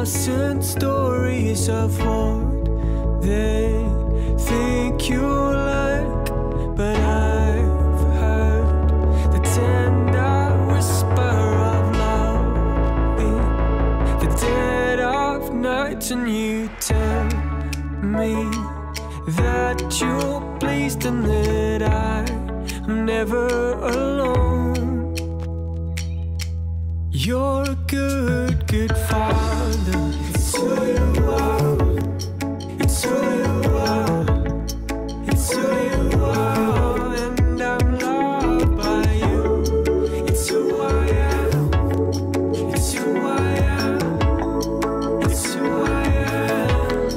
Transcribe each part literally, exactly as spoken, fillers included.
thousand stories of what they think you like, but I've heard the tender whisper of love in the dead of night, and you tell me that you're pleased and that I'm never alone. You're a good, good father. It's who you are. It's who you are. It's who you are. And I'm loved by you. It's who I am. It's who I am. It's who I am.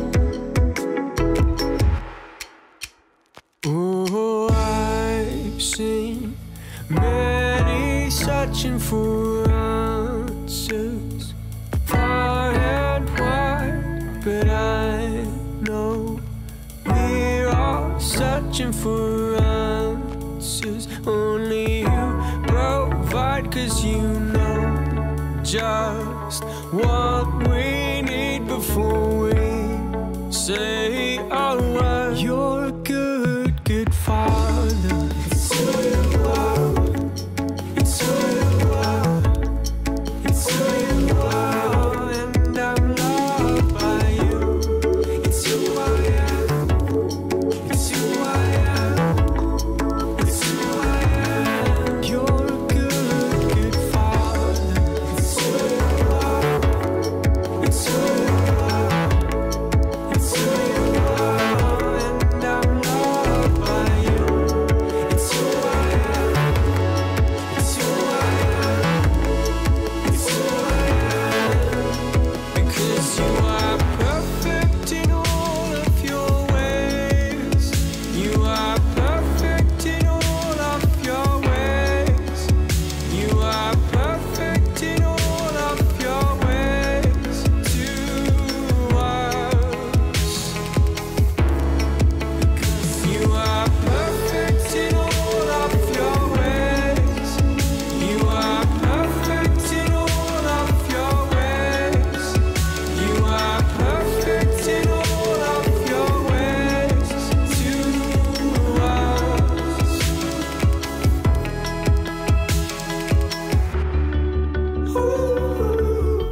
Oh, I've seen many searching for answers far and wide, but I know we're all searching for answers. Only you provide, 'cause you know just what we need before we say our word. You're a good, good father. It's who you are. It's who you are. It's who you are. And I'm loved by you. It's who I am. It's who I am. It's who I am. You're a good, good father. It's who you are. It's who you are. It's who you are. And I'm loved by you. It's who I am. It's who I am. It's who I am. Because you are perfect in all of your ways. You are perfect in all of your ways. You are perfect in all of your ways to us. Because you are perfect in all of your ways. You are perfect in all of your ways. You are perfect in all of your ways to us. Ooh.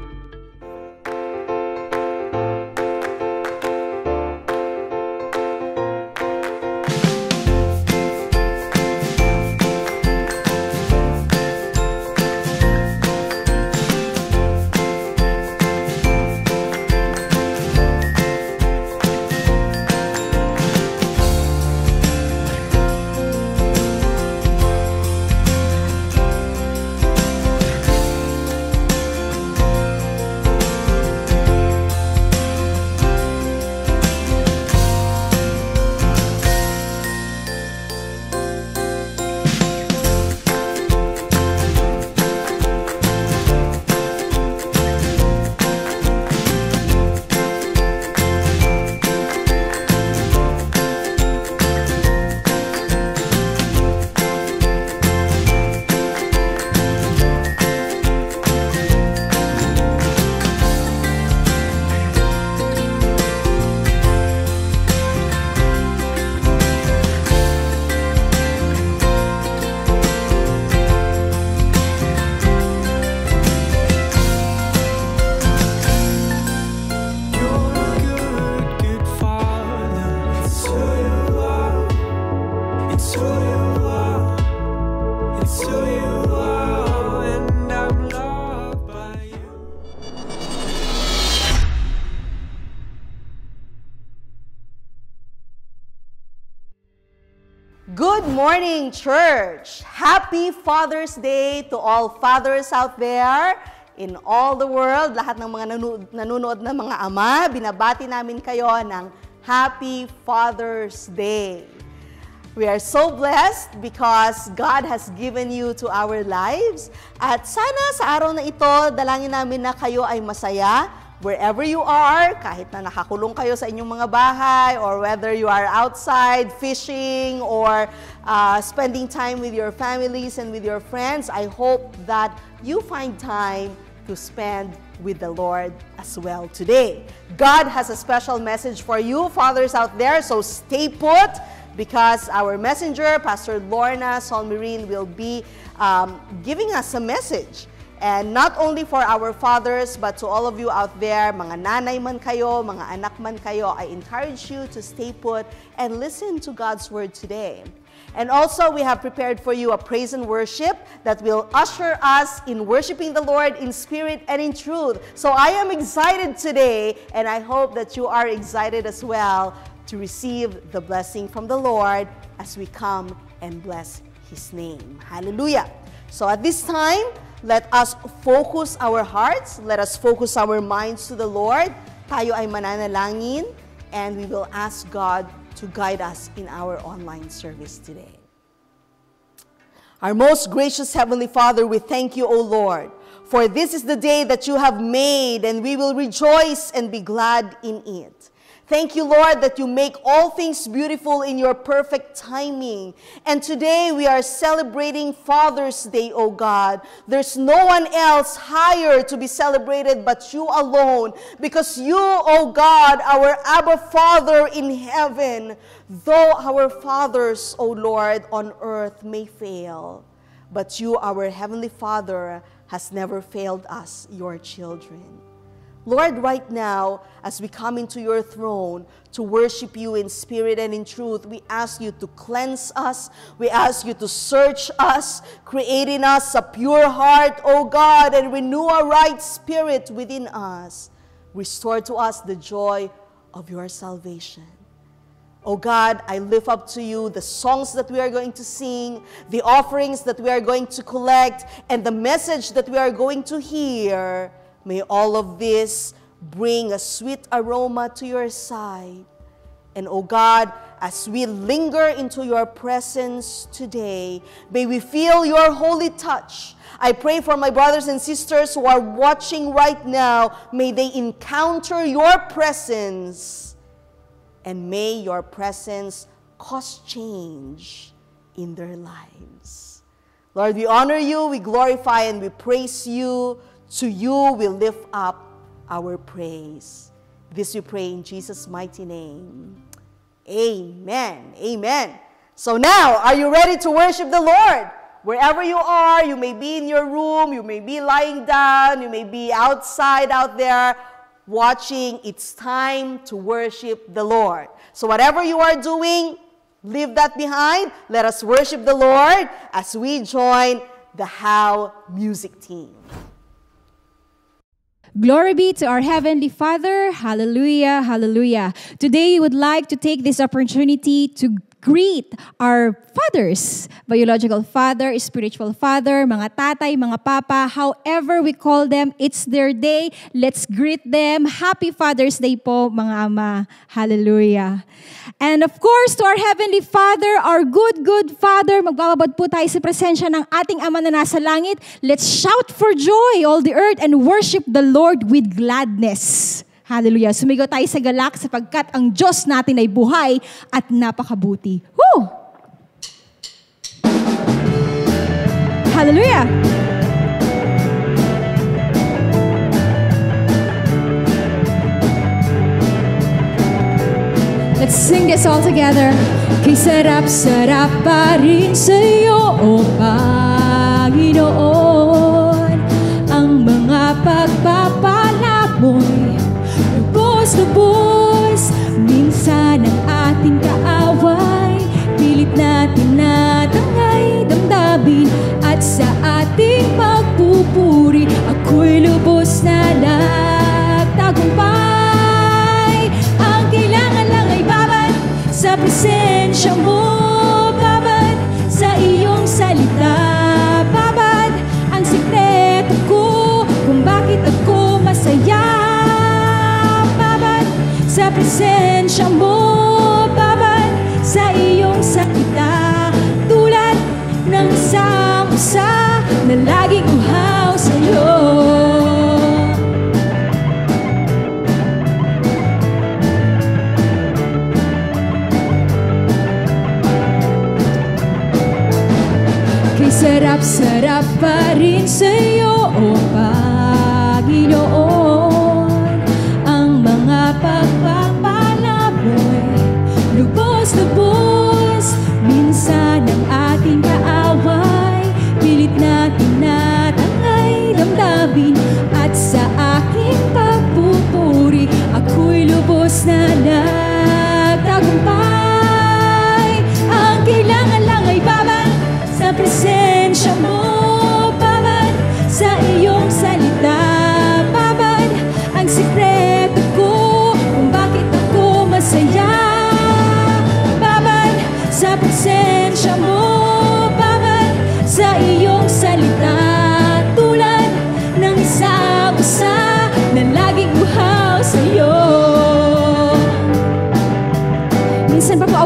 You're a good, good father. It's who you are. It's who you are. It's who you are. And I'm loved by you. Good morning, church! Happy Father's Day to all fathers out there in all the world. Lahat ng mga nanu- nanonood na mga ama, binabati namin kayo ng Happy Father's Day. We are so blessed because God has given you to our lives. At sana sa araw na ito, dalangin namin na kayo ay masaya wherever you are, kahit na nakakulong kayo sa inyong mga bahay, or whether you are outside fishing or uh, spending time with your families and with your friends. I hope that you find time to spend with the Lord as well today. God has a special message for you, fathers out there, so stay put, because our messenger, Pastor Lorna Solmirin, will be um, giving us a message. And not only for our fathers, but to all of you out there, mga nanay man kayo, mga anak man kayo, I encourage you to stay put and listen to God's word today. And also, we have prepared for you a praise and worship that will usher us in worshiping the Lord in spirit and in truth. So I am excited today, and I hope that you are excited as well to receive the blessing from the Lord as we come and bless His name. Hallelujah. So at this time, let us focus our hearts, let us focus our minds to the Lord. Tayo ay mananalangin, and we will ask God to guide us in our online service today. Our most gracious Heavenly Father, we thank you, O Lord, for this is the day that you have made, and we will rejoice and be glad in it. Thank you, Lord, that you make all things beautiful in your perfect timing. And today we are celebrating Father's Day, O God. There's no one else higher to be celebrated but you alone, because you, O God, our Abba Father in heaven, though our fathers, O Lord, on earth may fail, but you, our Heavenly Father, has never failed us, your children. Lord, right now, as we come into your throne to worship you in spirit and in truth, we ask you to cleanse us. We ask you to search us, create in us a pure heart, O God, and renew a right spirit within us. Restore to us the joy of your salvation. O God, I lift up to you the songs that we are going to sing, the offerings that we are going to collect, and the message that we are going to hear. May all of this bring a sweet aroma to your side. And, O God, as we linger into your presence today, may we feel your holy touch. I pray for my brothers and sisters who are watching right now. May they encounter your presence, and may your presence cause change in their lives. Lord, we honor you, we glorify, and we praise you. To you we lift up our praise. This we pray in Jesus' mighty name. Amen. Amen. So now, are you ready to worship the Lord? Wherever you are, you may be in your room, you may be lying down, you may be outside out there watching. It's time to worship the Lord. So whatever you are doing, leave that behind. Let us worship the Lord as we join the How music team. Glory be to our Heavenly Father. Hallelujah, hallelujah. Today, we would like to take this opportunity to greet our fathers, biological father, spiritual father, mga tatay, mga papa, however we call them, it's their day. Let's greet them. Happy Father's Day po, mga ama. Hallelujah. And of course, to our Heavenly Father, our good, good Father, magbababad po tayo sa presensya ng ating Ama na nasa langit. Let's shout for joy, all the earth, and worship the Lord with gladness. Hallelujah. Sumigaw tayo sa galak sapagkat ang Diyos natin ay buhay at napakabuti. Woo! Hallelujah! Let's sing this all together. Kay sarap-sarap pa rin sa'yo, O Panginoon, ang mga pagpapala mo'y lubos-lubos. Minsan ang ating kaaway pilit natin natangay damdamin, at sa ating pagpupuri ako'y lubos na nagtagumpay. Ang kailangan lang ay babad sa presensya mo, babad sa iyong salita, babad ang sikreto ko kung bakit ako masaya. Sa presensya mo, babad sa iyong sakita, tulad ng isang usa na laging uhaw sa'yo. Kay sarap-sarap pa rin sa'yo, O Panginoon,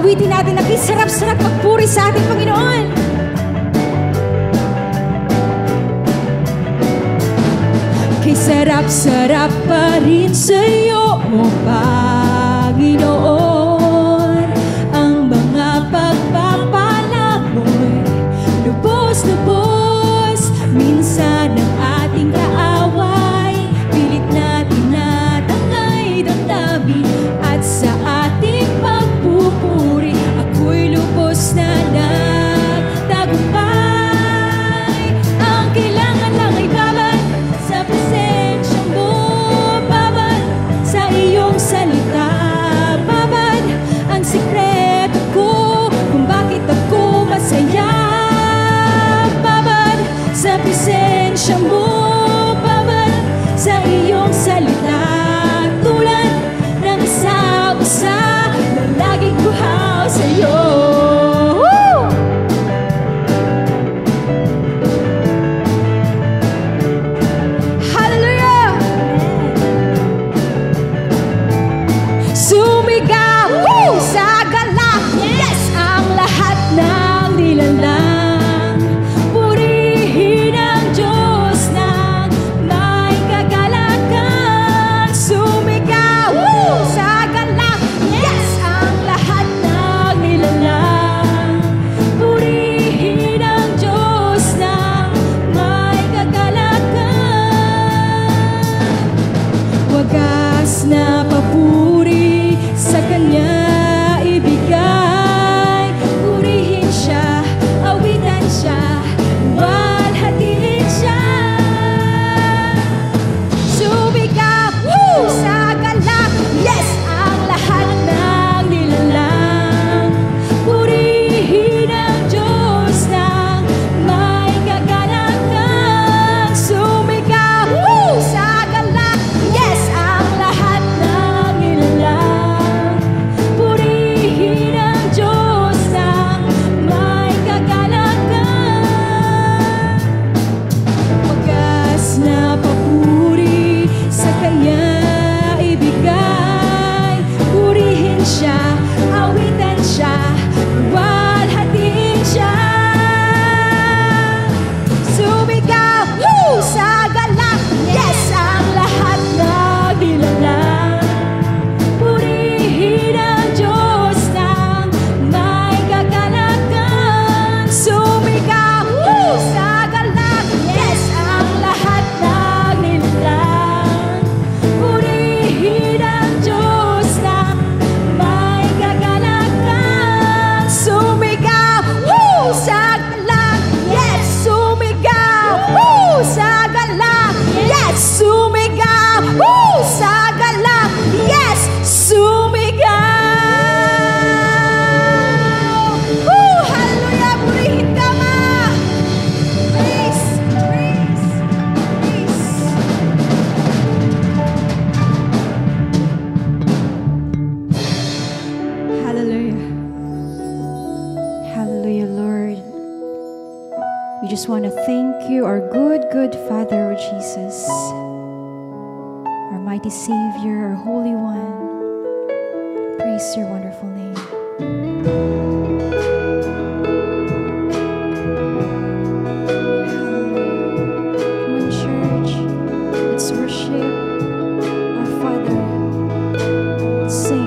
awitin natin na kisarap-sarap magpuri sa ating Panginoon. Kisarap-sarap pa rin sa'yo, O Panginoon. Ang mga pagpapala mo'y lubos-lubos. Minsan ang ating kaaway pilit na tinatangay damdamin. At sa ating pagpupuri ako'y lubos na nagtagumpay. Ang kailangan lang ay babad sa presensya mo, babad sa iyong salita, babad ang sikreto ko kung bakit ako masaya, babad sa presensya mo, babad sa iyong salita, tulad ng isang usa na laging buhaw sa iyo. Hallelujah! Sumigaw woo! Sa galak, yes! Ang lahat ng nilalang, purihin ang Diyos ng may kagalakan. Sumigaw woo! Sa galak, yes! Ang lahat ng nilalang, purihin ang Diyos ng may kagalakan. Wagas na papuri sa Kanya ibigay. Purihin siya, awitan siya, walhatiin siya. Sumigaw woo! Sa galak, yes! Ang lahat ng nilalang, purihin ang Diyos ng may kagalakan. Sumigaw woo! Sa galak, yes! Ang lahat ng nilalang, purihin ang Diyos ng may kagalakan. Wagas na papuri sa Kanya ibigay. Purihin siya, awitan siya, walhatiin siya. Sumigaw woo! Sa galak, yes! Ang lahat ng nilalang, purihin ang Diyos ng may kagalakan. Sumigaw woo! Sa galak, yes! Ang lahat ng nilalang, purihin ang Diyos ng may kagalakan. Sumigaw woo! Sa galak, yes! Sumigaw woo! Sa galak, yes! Sumigaw woo! Sa galak, yes! Sumigaw! Woo! Hallelujah! Purihin ka, ma! Praise! Praise! Praise! Hallelujah. Hallelujah, Lord. We just want to thank you, our good, good Father, O Jesus, our mighty Savior, our Holy One. Praise your wonderful name. Come on, church, let's worship our Father. Let's sing.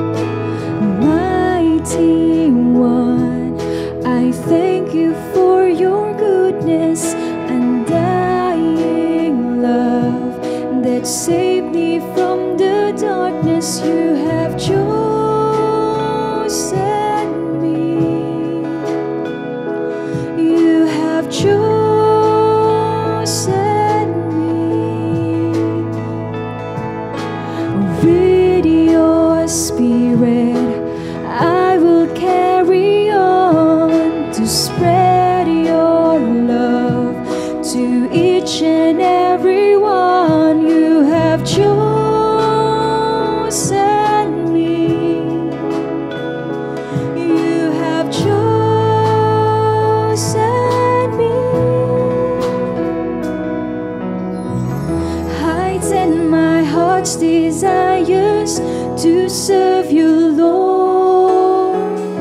Mighty One, I thank you for your goodness and dying love that saved me from the darkness. You have chosen me. You have chosen me. With your Spirit, I will carry on to spread your love to each and every one. You have chosen me. You have chosen me. Heighten my heart's desires to serve you, Lord.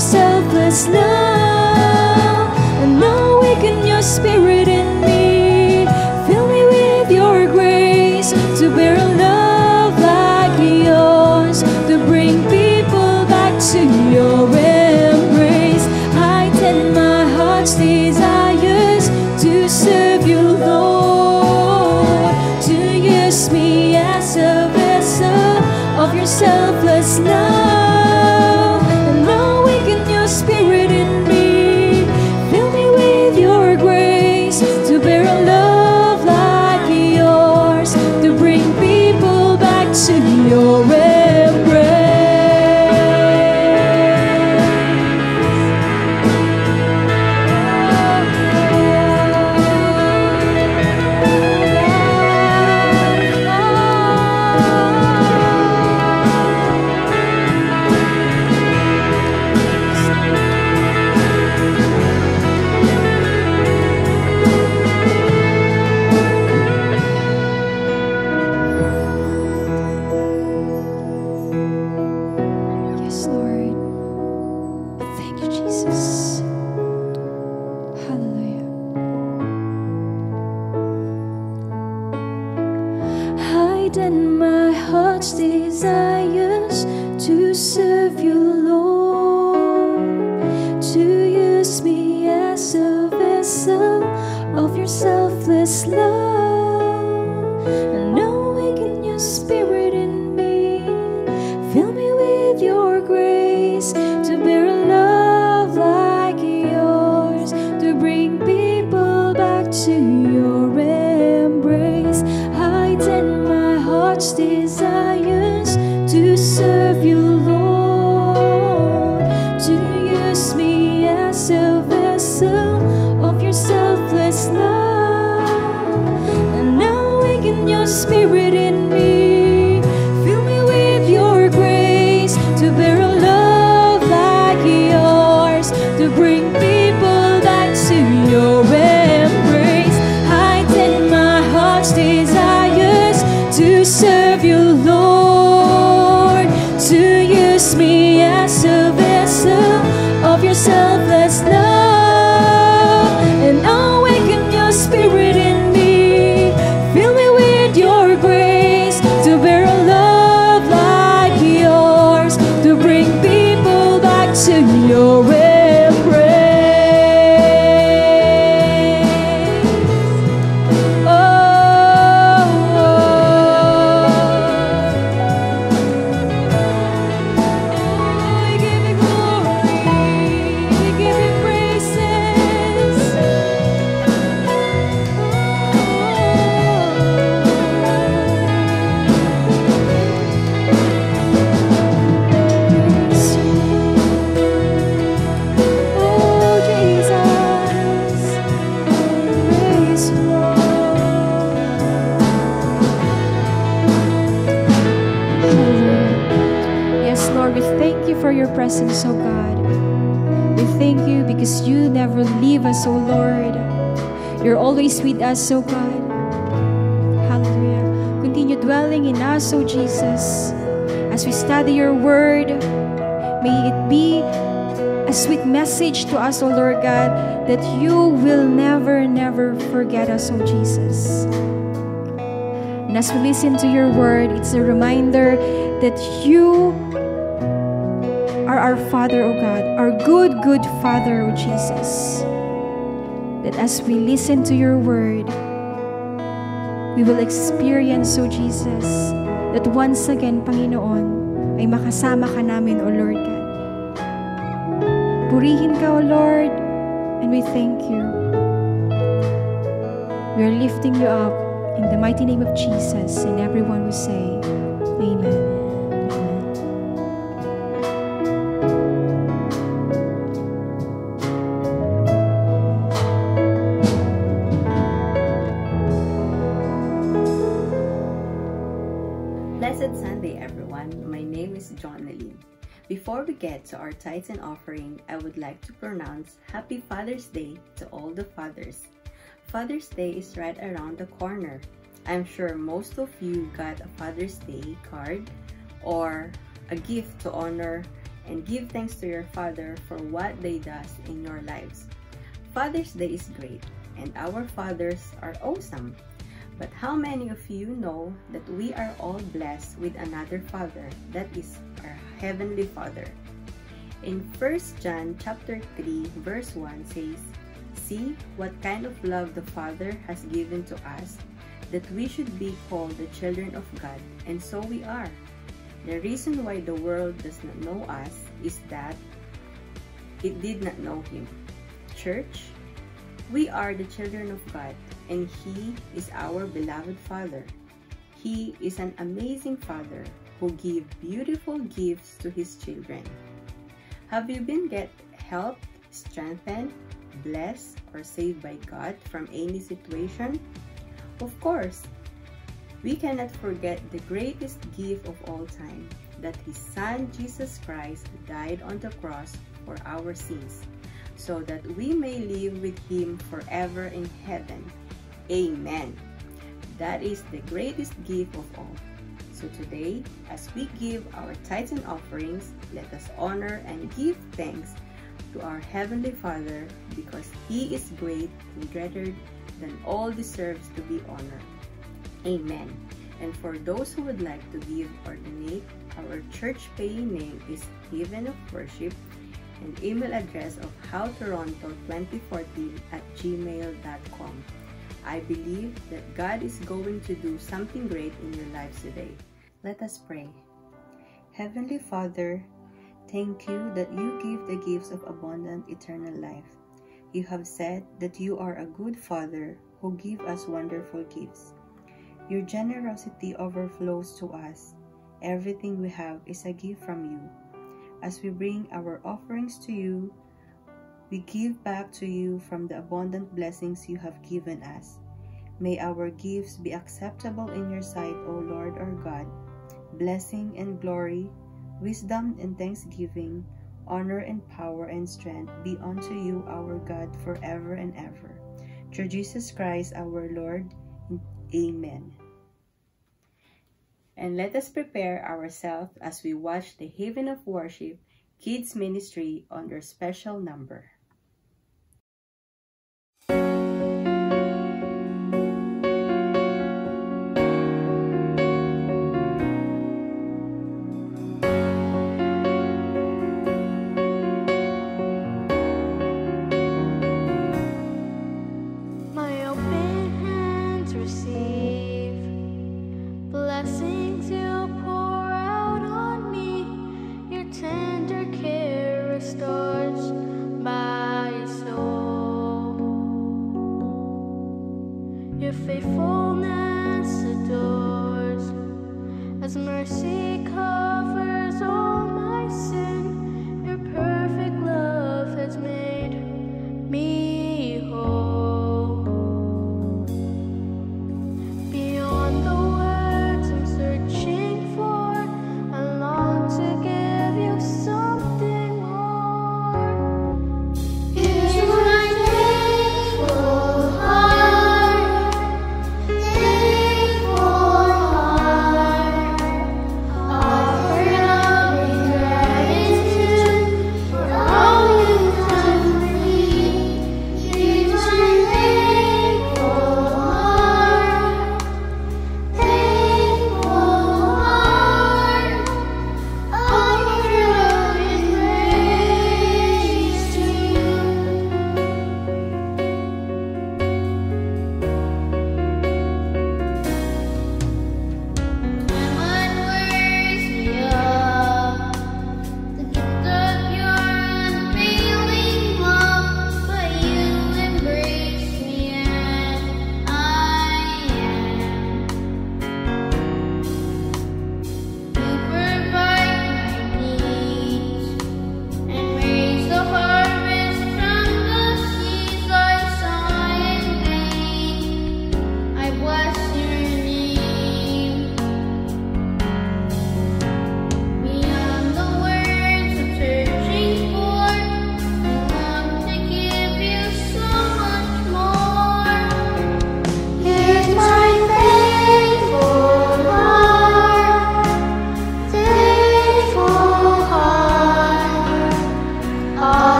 selfless love. And awaken your spirit in me. Fill me with your grace to bear a love like yours, to bring people back to your embrace. Heighten my heart's desires to serve you, Lord, to use me as a vessel of your selfless love. And awaken your spirit in me. Fill me with your grace to bear a love like yours, to bring people back to your embrace. Yes, Lord. Thank you, Jesus. Hallelujah. Heighten my heart's desires to serve you, Lord, to use me as a vessel of your selfless love. And awaken your spirit in me. Fill me with your grace to bear a love like yours, to bring people back to your embrace. Heighten my heart's desires to serve you, Lord, to use me as a vessel of your selfless love. And awaken your spirit in me. Fill me with your grace to bear a love like yours, to bring people back to your embrace. Heighten my heart's desires to serve you, Lord, to use me as a vessel of your selfless love. And awaken your spirit in me. Fill me with your grace to bear a love like yours, to bring people back to your embrace. Oh, we give you glory, we give you praises. Oh, Jesus, praise you, Lord. Hallelujah. Yes, Lord, we thank you for your presence, oh God. We thank you because you never leave us, oh Lord. You're always with us, oh God. Hallelujah. Continue dwelling in us, oh Jesus. As we study your word, may it be a sweet message to us, oh Lord God, that you will never, never forget us, oh Jesus. And as we listen to your word, it's a reminder that you are our Father, oh God, our good, good Father, oh Jesus. That as we listen to your word, we will experience, oh Jesus, that once again, Panginoon, ay makasama ka namin, O Lord God. Purihin ka, O Lord, and we thank you. We are lifting you up in the mighty name of Jesus, and everyone will say, Amen. Blessed Sunday, everyone. My name is John Naline. Before we get to our tithes and offering, I would like to pronounce Happy Father's Day to all the fathers. Father's Day is right around the corner. I'm sure most of you got a Father's Day card or a gift to honor and give thanks to your Father for what they does in your lives. Father's Day is great, and our fathers are awesome. But how many of you know that we are all blessed with another Father, that is our Heavenly Father? In First John chapter three verse one says, "See what kind of love the Father has given to us, that we should be called the children of God, and so we are." The reason why the world does not know us is that it did not know Him. Church, we are the children of God, and He is our beloved Father. He is an amazing Father who gives beautiful gifts to His children. Have you been get helped, strengthened, blessed, or saved by God from any situation? Of course. We cannot forget the greatest gift of all time, that His Son Jesus Christ died on the cross for our sins, so that we may live with Him forever in heaven. Amen. That is the greatest gift of all. So today, as we give our tithes and offerings, let us honor and give thanks to our Heavenly Father, because He is great and greater than all deserves to be honored. Amen. And for those who would like to give or donate, our church paying name is Haven of Worship, and email address of howtoronto twenty fourteen at gmail dot com. I believe that God is going to do something great in your lives today. Let us pray. Heavenly Father, thank you that you give the gifts of abundant eternal life. You have said that you are a good Father who give us wonderful gifts. Your generosity overflows to us. Everything we have is a gift from you. As we bring our offerings to you, we give back to you from the abundant blessings you have given us. May our gifts be acceptable in your sight, O Lord our God. Blessing and glory, wisdom and thanksgiving, honor and power and strength be unto you, our God, forever and ever. Through Jesus Christ our Lord. Amen. And let us prepare ourselves as we watch the Haven of Worship Kids Ministry on their special number. Bye.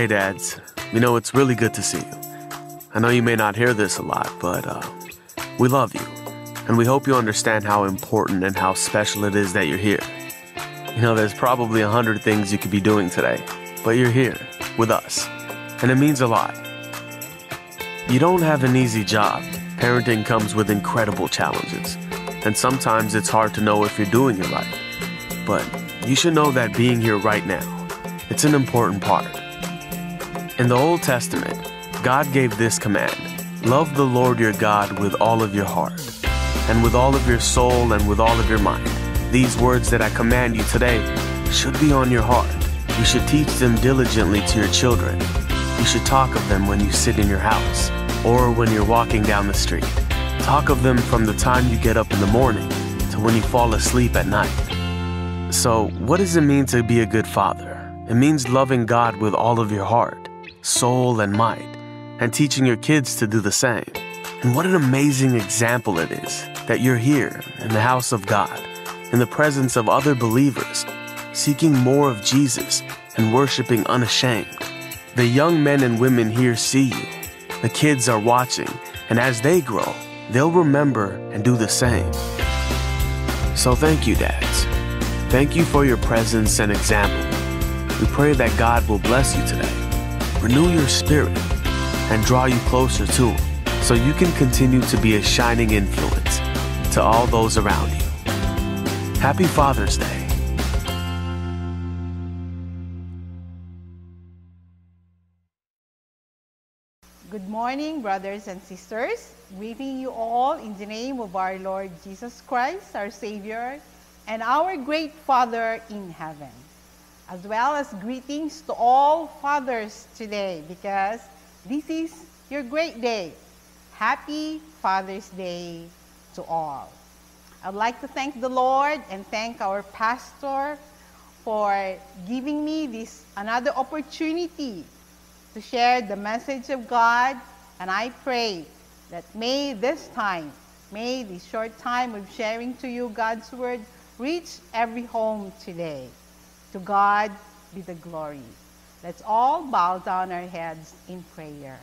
Hey, dads. You know, it's really good to see you. I know you may not hear this a lot, but uh, we love you. And we hope you understand how important and how special it is that you're here. You know, there's probably a hundred things you could be doing today, but you're here with us. And it means a lot. You don't have an easy job. Parenting comes with incredible challenges. And sometimes it's hard to know if you're doing it right. But you should know that being here right now, it's an important part. In the Old Testament, God gave this command: love the Lord your God with all of your heart, and with all of your soul, and with all of your mind. These words that I command you today should be on your heart. You should teach them diligently to your children. You should talk of them when you sit in your house, or when you're walking down the street. Talk of them from the time you get up in the morning to when you fall asleep at night. So, what does it mean to be a good father? It means loving God with all of your heart, soul, and might, and teaching your kids to do the same. And what an amazing example it is that you're here in the house of God, in the presence of other believers, seeking more of Jesus and worshiping unashamed. The young men and women here see you. The kids are watching, and as they grow, they'll remember and do the same. So thank you, dads. Thank you for your presence and example. We pray that God will bless you today, renew your spirit, and draw you closer to Him, so you can continue to be a shining influence to all those around you. Happy Father's Day. Good morning, brothers and sisters. Greeting you all in the name of our Lord Jesus Christ, our Savior, and our great Father in heaven. As well as greetings to all fathers today, because this is your great day. Happy Father's Day to all. I'd like to thank the Lord and thank our pastor for giving me this another opportunity to share the message of God. And I pray that may this time, may this short time of sharing to you God's word reach every home today. To God be the glory. Let's all bow down our heads in prayer.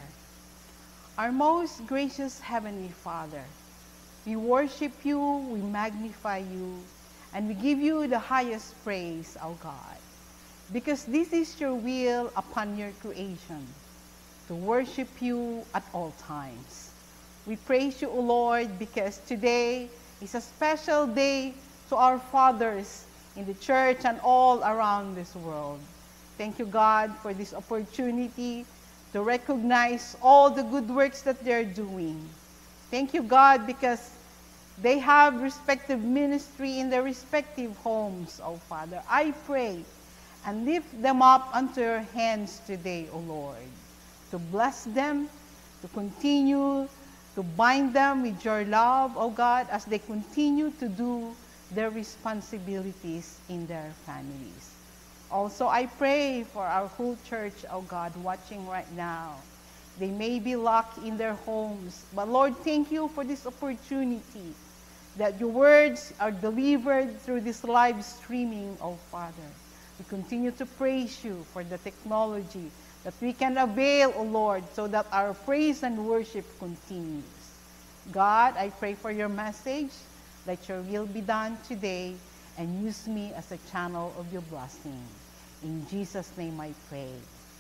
Our most gracious Heavenly Father, we worship you, we magnify you, and we give you the highest praise, O God, because this is your will upon your creation, to worship you at all times. We praise you, O Lord, because today is a special day to our fathers in the church and all around this world. Thank you, God, for this opportunity to recognize all the good works that they're doing. Thank you, God, because they have respective ministry in their respective homes, oh Father. I pray and lift them up unto your hands today, O Lord, to bless them, to continue to bind them with your love, O God, as they continue to do their responsibilities in their families. Also, I pray for our whole church, oh God, watching right now. They may be locked in their homes, but Lord, thank you for this opportunity that your words are delivered through this live streaming, oh Father. We continue to praise you for the technology that we can avail, oh Lord, so that our praise and worship continues. God, I pray for your message. Let your will be done today, and use me as a channel of your blessing. In Jesus' name I pray.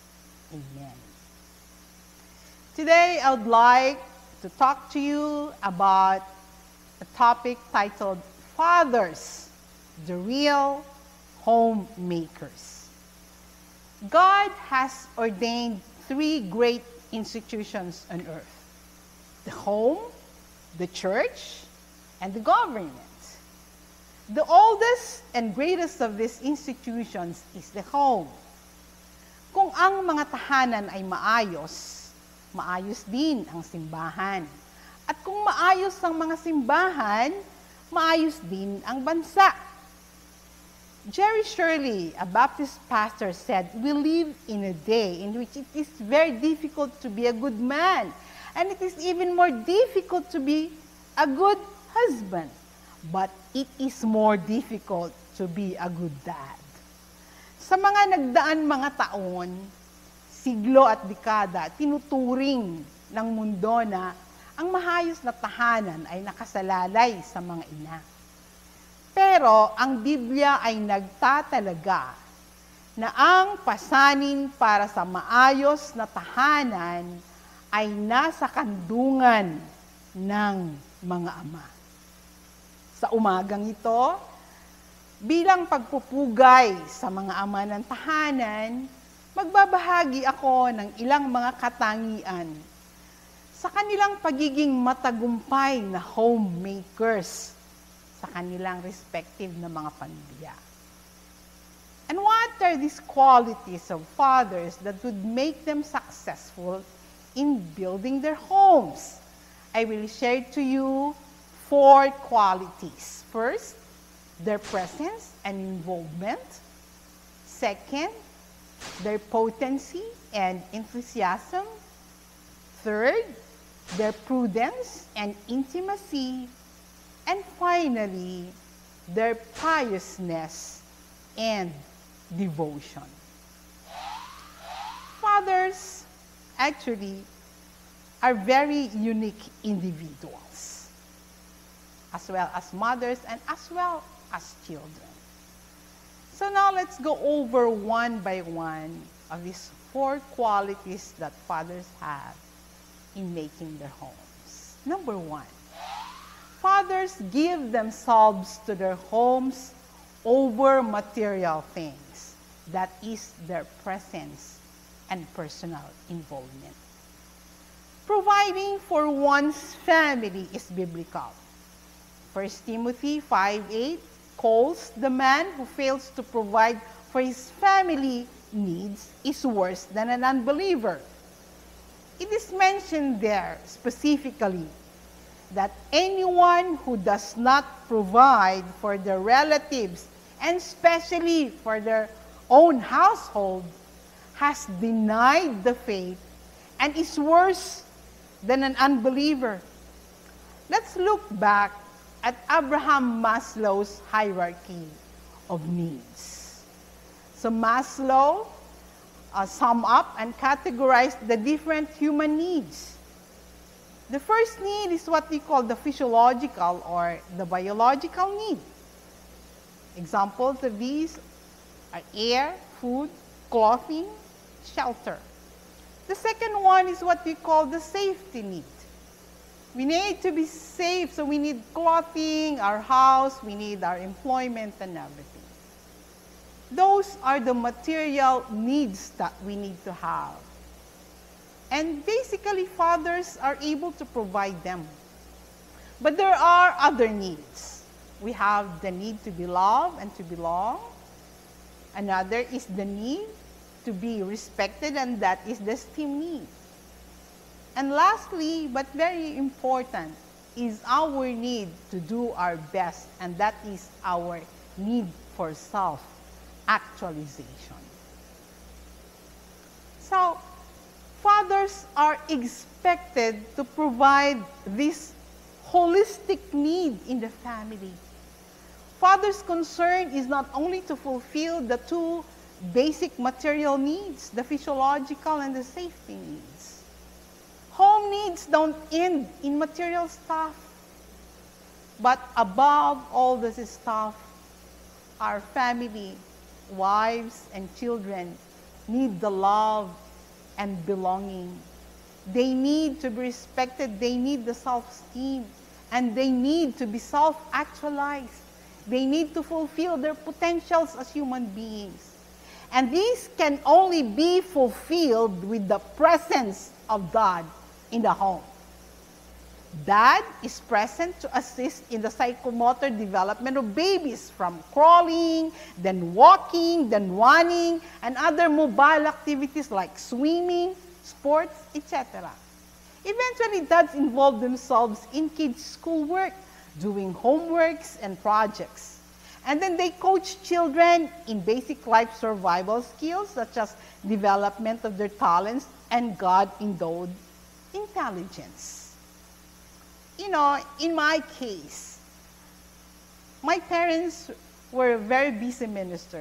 Amen. Today I would like to talk to you about a topic titled Fathers, the Real Homemakers. God has ordained three great institutions on earth: the home, the church, and the government. The oldest and greatest of these institutions is the home. Kung ang mga tahanan ay maayos, maayos din ang simbahan. At kung maayos ang mga simbahan, maayos din ang bansa. Jerry Shirley, a Baptist pastor, said, "We live in a day in which it is very difficult to be a good man, and it is even more difficult to be a good husband, but it is more difficult to be a good dad." Sa mga nagdaan mga taon, siglo at dekada, tinuturing ng mundo na ang mahayos na tahanan ay nakasalalay sa mga ina. Pero ang Biblia ay nagtatalaga na ang pasanin para sa maayos na tahanan ay nasa kandungan ng mga ama. Sa umagang ito, bilang pagpupugay sa mga ama ng tahanan, magbabahagi ako ng ilang mga katangian sa kanilang pagiging matagumpay na homemakers sa kanilang respective na mga pamilya. And what are these qualities of fathers that would make them successful in building their homes? I will share to you four qualities. First, their presence and involvement. Second, their potency and enthusiasm. Third, their prudence and intimacy. And finally, their piousness and devotion. Fathers actually are very unique individuals, as well as mothers and as well as children. So now let's go over one by one of these four qualities that fathers have in making their homes. Number one, fathers give themselves to their homes over material things. That is their presence and personal involvement. Providing for one's family is biblical. First Timothy five eight calls the man who fails to provide for his family needs is worse than an unbeliever. It is mentioned there specifically that anyone who does not provide for their relatives, and especially for their own household, has denied the faith and is worse than an unbeliever. Let's look back at Abraham Maslow's hierarchy of needs. So Maslow uh, summed up and categorized the different human needs. The first need is what we call the physiological or the biological need. Examples of these are air, food, clothing, shelter. The second one is what we call the safety need. We need to be safe, so we need clothing, our house, we need our employment and everything. Those are the material needs that we need to have. And basically, fathers are able to provide them. But there are other needs. We have the need to be loved and to belong. Another is the need to be respected, and that is the esteem need. And lastly, but very important, is our need to do our best, and that is our need for self-actualization. So, fathers are expected to provide this holistic need in the family. Father's concern is not only to fulfill the two basic material needs, the physiological and the safety needs. Home needs don't end in material stuff, but above all this stuff, our family, wives and children need the love and belonging. They need to be respected, they need the self-esteem, and they need to be self-actualized. They need to fulfill their potentials as human beings. And these can only be fulfilled with the presence of God in the home. Dad is present to assist in the psychomotor development of babies, from crawling, then walking, then running, and other mobile activities like swimming, sports, et cetera. Eventually, dads involve themselves in kids' schoolwork, doing homeworks and projects. And then they coach children in basic life survival skills, such as development of their talents and God-endowed intelligence. You know, in my case, my parents were very busy ministers.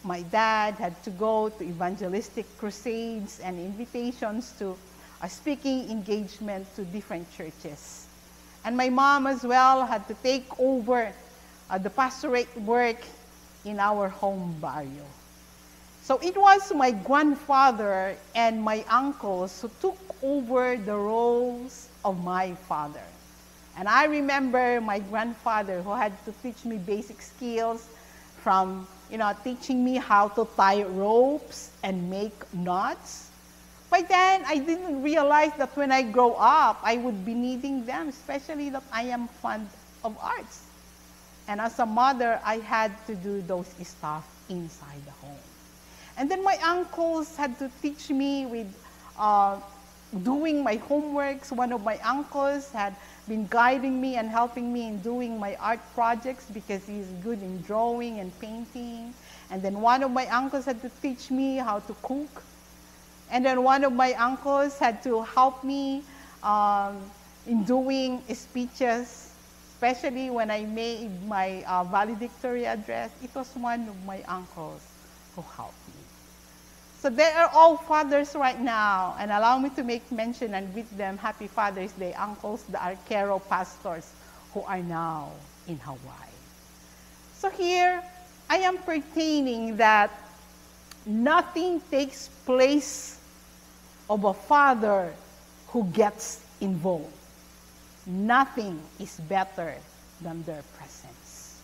my dad had to go to evangelistic crusades and invitations to a speaking engagement to different churches. And my mom as well had to take over uh, the pastorate work in our home barrio. So it was my grandfather and my uncles who took over the roles of my father. And I remember my grandfather who had to teach me basic skills from, you know, teaching me how to tie ropes and make knots. By then, I didn't realize that when I grow up, I would be needing them, especially that I am fond of arts. And as a mother, I had to do those stuff inside the home. And then my uncles had to teach me with uh, doing my homeworks. One of my uncles had been guiding me and helping me in doing my art projects because he's good in drawing and painting. And then one of my uncles had to teach me how to cook. And then one of my uncles had to help me um, in doing speeches, especially when I made my uh, valedictory address. It was one of my uncles who helped me. So they are all fathers right now, and allow me to make mention and greet them Happy Father's Day, uncles, the Arquero pastors who are now in Hawaii. So here, I am pertaining that nothing takes place of a father who gets involved. Nothing is better than their presence.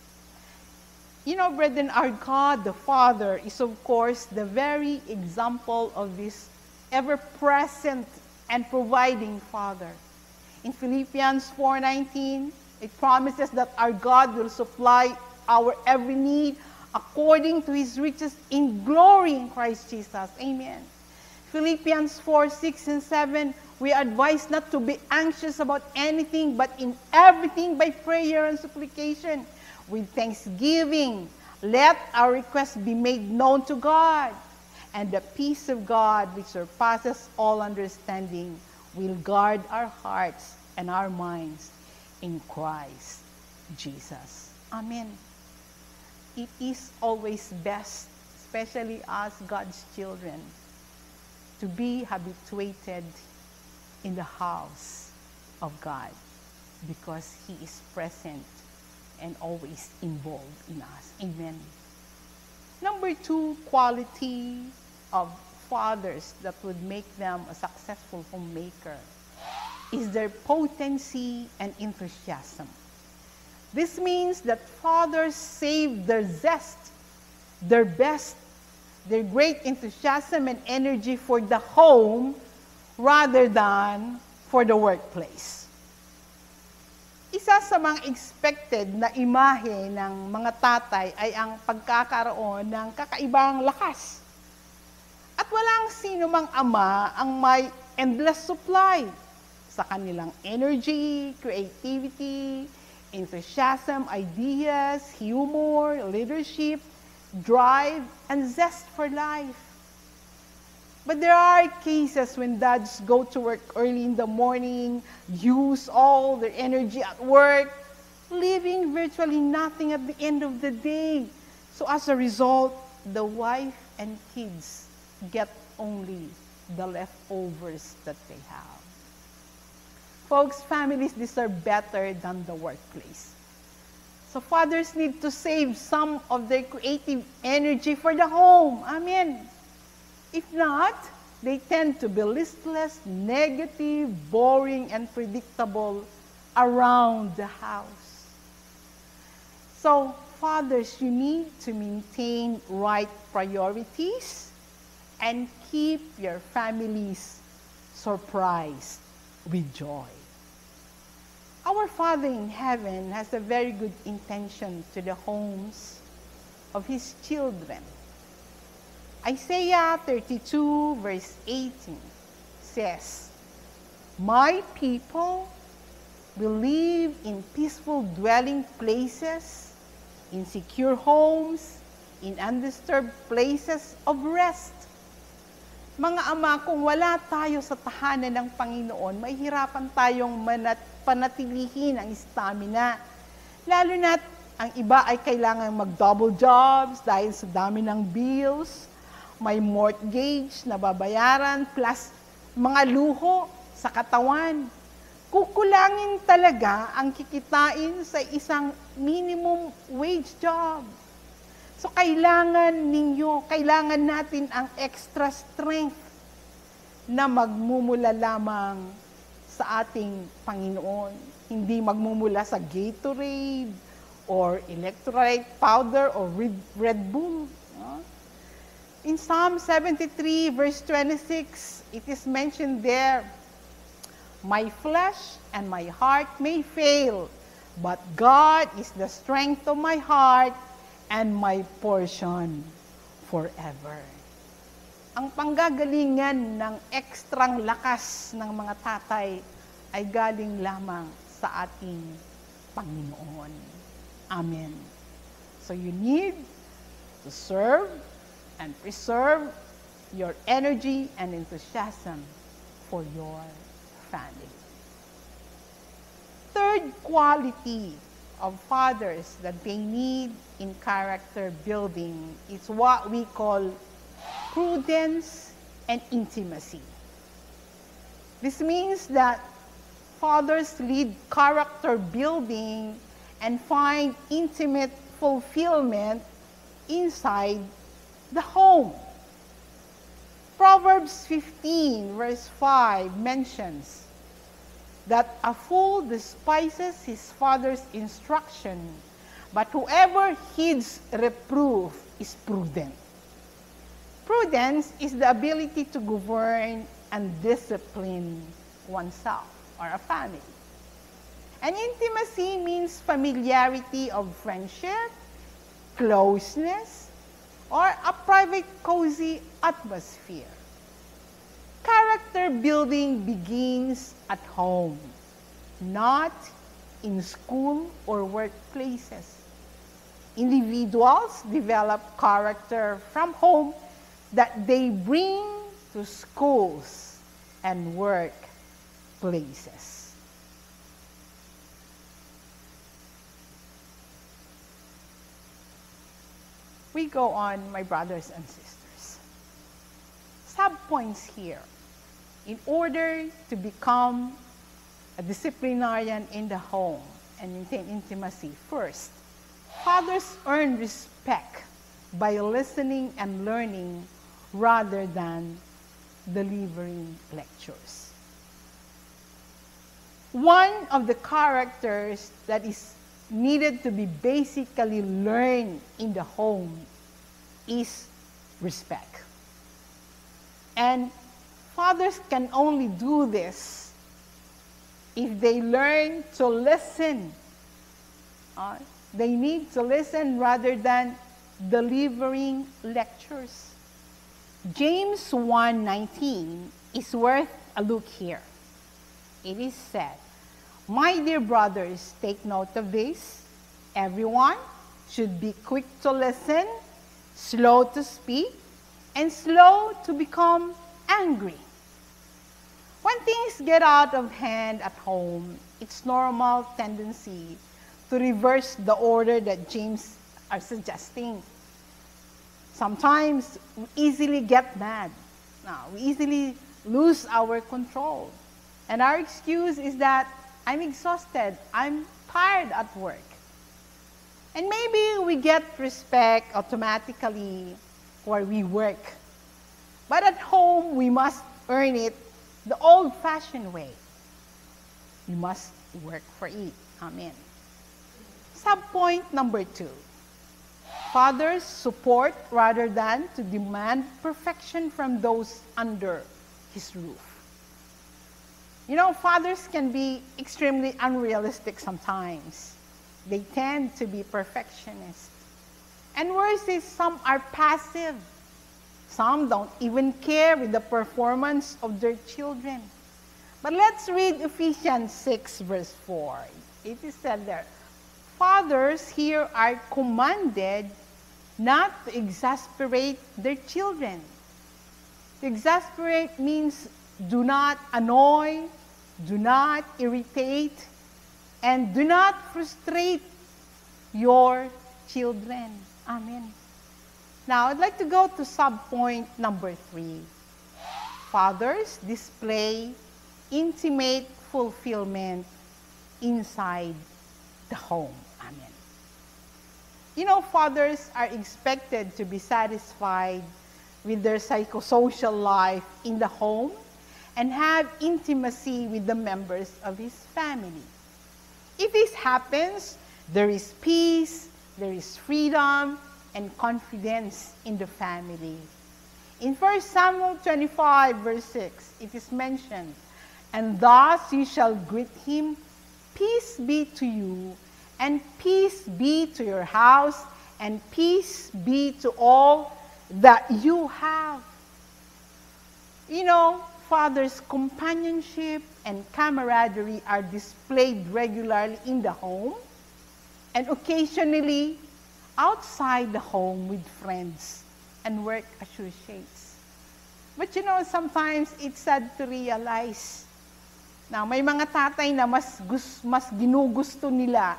You know, brethren, our God, the Father, is of course the very example of this ever-present and providing Father. In Philippians four nineteen, it promises that our God will supply our every need according to His riches in glory in Christ Jesus. Amen. Philippians four six and seven, we are advised not to be anxious about anything, but in everything by prayer and supplication. With thanksgiving, let our requests be made known to God. And the peace of God, which surpasses all understanding, will guard our hearts and our minds in Christ Jesus. Amen. It is always best, especially as God's children, to be habituated in the house of God because He is present and always involved in us. Amen. Number two quality of fathers that would make them a successful homemaker is their potency and enthusiasm. This means that fathers save their zest, their best, their great enthusiasm and energy for the home rather than for the workplace. Isa sa mga expected na imahe ng mga tatay ay ang pagkakaroon ng kakaibang lakas. At walang sino mang ama ang may endless supply sa kanilang energy, creativity, enthusiasm, ideas, humor, leadership, drive, and zest for life. But there are cases when dads go to work early in the morning, use all their energy at work, leaving virtually nothing at the end of the day. So as a result, the wife and kids get only the leftovers that they have. Folks, families deserve better than the workplace. So fathers need to save some of their creative energy for the home. Amen. If not, they tend to be listless, negative, boring, and predictable around the house. So, fathers, you need to maintain right priorities and keep your families surprised with joy. Our Father in heaven has a very good intention to the homes of His children. Isaiah thirty-two verse eighteen says, "My people will live in peaceful dwelling places, in secure homes, in undisturbed places of rest." Mga ama, kung wala tayo sa tahanan ng Panginoon, mahihirapan tayong manat- panatilihin ang stamina. Lalo na't Ang iba ay kailangan mag-double jobs dahil sa dami ng bills, may mortgage na babayaran, plus mga luho sa katawan. Kukulangin talaga ang kikitain sa isang minimum wage job. So kailangan ninyo, kailangan natin ang extra strength na magmumula lamang sa ating Panginoon. Hindi magmumula sa Gatorade or electrolyte powder or Red Bull. In Psalm seventy-three, verse twenty-six, it is mentioned there, "My flesh and my heart may fail, but God is the strength of my heart and my portion forever." Ang panggagalingan ng ekstrang lakas ng mga tatay ay galing lamang sa ating Panginoon. Amen. So you need to serve and preserve your energy and enthusiasm for your family. Third quality of fathers that they need in character building is what we call prudence and intimacy. This means that fathers lead character building and find intimate fulfillment inside the home. Proverbs fifteen, verse five mentions that a fool despises his father's instruction, but whoever heeds reproof is prudent. Prudence is the ability to govern and discipline oneself or a family. And intimacy means familiarity of friendship, closeness, or a private, cozy atmosphere. Character building begins at home, not in school or workplaces. Individuals develop character from home that they bring to schools and workplaces. We go on, my brothers and sisters. Sub-points here. In order to become a disciplinarian in the home and maintain intimacy, first, fathers earn respect by listening and learning rather than delivering lectures. One of the characters that is needed to be basically learned in the home is respect. And fathers can only do this if they learn to listen. Uh, they need to listen rather than delivering lectures. James one nineteen is worth a look here. It is said, "My dear brothers, take note of this. Everyone should be quick to listen, slow to speak, and slow to become angry." When things get out of hand at home, it's normal tendency to reverse the order that James are suggesting. Sometimes we easily get mad. Now, we easily lose our control. And our excuse is that I'm exhausted, I'm tired at work. And maybe we get respect automatically where we work. But at home, we must earn it the old-fashioned way. We must work for it. Amen. Subpoint number two. Fathers support rather than to demand perfection from those under his roof. You know, fathers can be extremely unrealistic sometimes. They tend to be perfectionists. And worse is some are passive. Some don't even care with the performance of their children. But let's read Ephesians six, verse four. It is said there, fathers here are commanded not to exasperate their children. To exasperate means do not annoy, do not irritate, and do not frustrate your children. Amen. Now, I'd like to go to subpoint number three. Fathers display intimate fulfillment inside the home. Amen. You know, fathers are expected to be satisfied with their psychosocial life in the home and have intimacy with the members of his family. If this happens, there is peace, there is freedom, and confidence in the family. In First Samuel twenty-five, verse six, it is mentioned, "And thus you shall greet him, peace be to you, and peace be to your house, and peace be to all that you have." You know, fathers' companionship and camaraderie are displayed regularly in the home and occasionally outside the home with friends and work associates. But you know, sometimes it's sad to realize na may mga tatay na mas, gus, mas ginugusto nila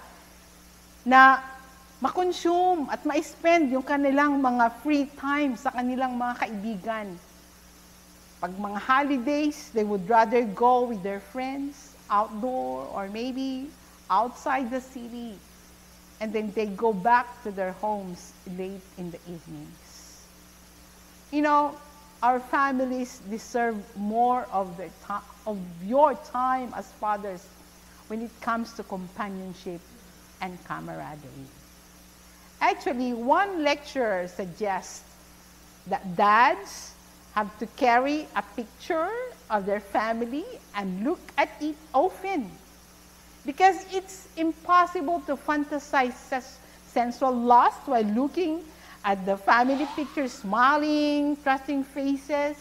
na makonsume at ma-spend yung kanilang mga free time sa kanilang mga kaibigan. Pag mga holidays, they would rather go with their friends outdoor or maybe outside the city. And then they go back to their homes late in the evenings. You know, our families deserve more of, their time, of your time as fathers when it comes to companionship and camaraderie. Actually, one lecturer suggests that dads have to carry a picture of their family and look at it often, because it's impossible to fantasize sensual lust while looking at the family picture, smiling, trusting faces.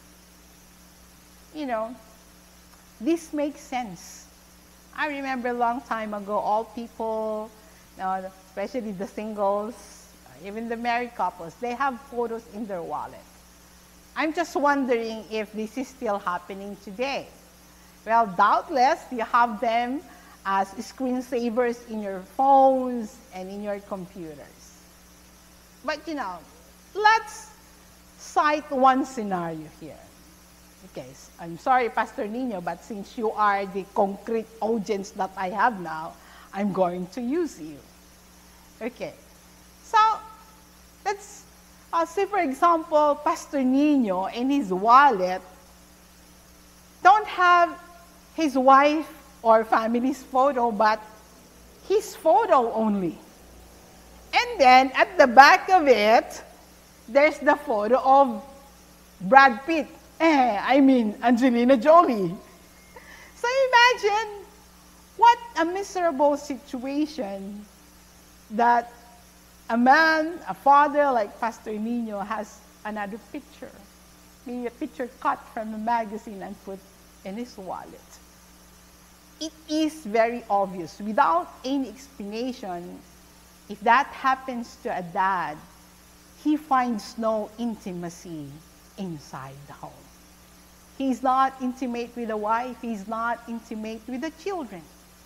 You know, this makes sense. I remember a long time ago, all people, you know, especially the singles, even the married couples, they have photos in their wallet. I'm just wondering if this is still happening today. Well, doubtless you have them as screensavers in your phones and in your computers. But you know, let's cite one scenario here. Okay, I'm sorry, Pastor Nino, but since you are the concrete audience that I have now, I'm going to use you. Okay, so let's uh, say, for example, Pastor Nino in his wallet don't have his wife or family's photo, but his photo only. And then at the back of it, there's the photo of Brad Pitt. Eh, I mean, Angelina Jolie. So imagine what a miserable situation that a man, a father like Pastor Nino has another picture, maybe a picture cut from a magazine and put in his wallet. It is very obvious, without any explanation, if that happens to a dad, he finds no intimacy inside the home. He's not intimate with the wife. He's not intimate with the children.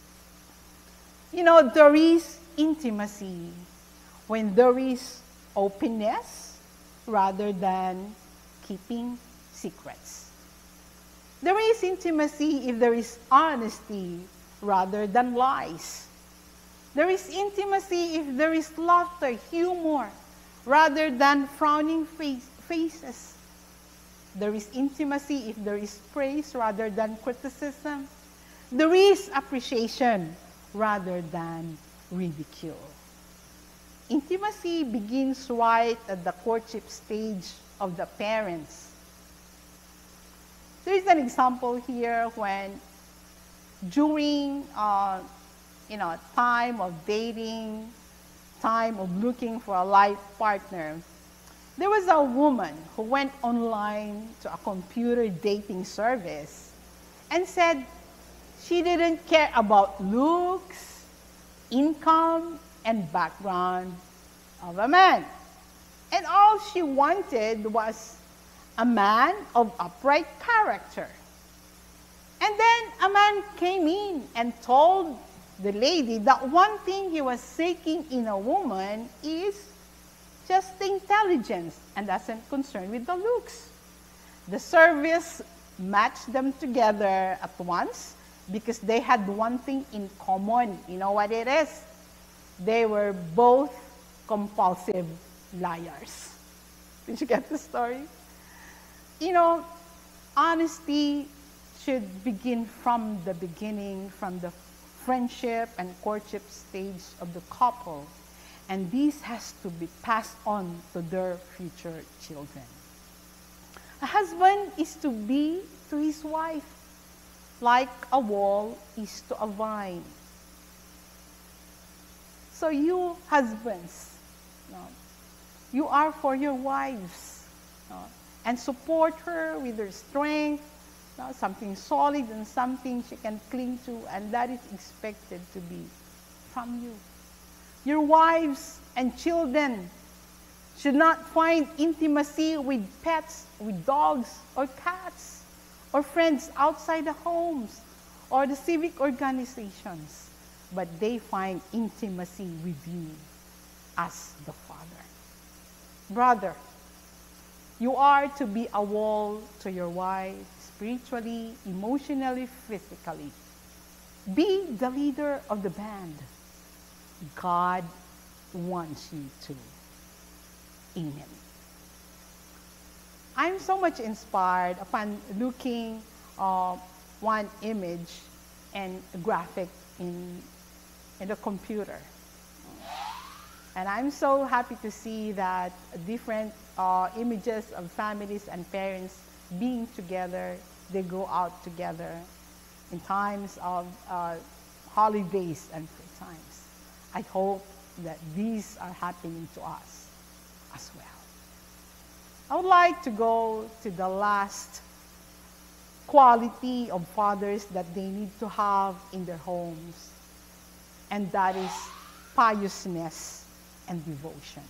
You know, there is intimacy when there is openness rather than keeping secrets. There is intimacy if there is honesty rather than lies. There is intimacy if there is laughter, humor, rather than frowning face, faces. There is intimacy if there is praise rather than criticism. There is appreciation rather than ridicule. Intimacy begins right at the courtship stage of the parents. There is an example here when during uh, you know, time of dating, time of looking for a life partner, there was a woman who went online to a computer dating service and said she didn't care about looks, income, and background of a man. And all she wanted was a man of upright character. And then a man came in and told the lady that one thing he was seeking in a woman is just the intelligence and doesn't concern with the looks. The service matched them together at once because they had one thing in common. You know what it is? They were both compulsive liars. Did you get the story? You know, honesty should begin from the beginning, from the friendship and courtship stage of the couple. And this has to be passed on to their future children. A husband is to be to his wife like a wall is to a vine. So you husbands, you know, you are for your wives, you know, and support her with her strength, you know, something solid and something she can cling to, and that is expected to be from you. Your wives and children should not find intimacy with pets, with dogs or cats, or friends outside the homes or the civic organizations, but they find intimacy with you as the Father. Brother, you are to be a wall to your wife, spiritually, emotionally, physically. Be the leader of the band. God wants you to. Amen. I'm so much inspired upon looking uh, one image and graphic in, in the computer. And I'm so happy to see that different uh, images of families and parents being together, they go out together in times of uh, holidays and free times. I hope that these are happening to us as well. I would like to go to the last quality of fathers that they need to have in their homes, and that is piousness and devotion.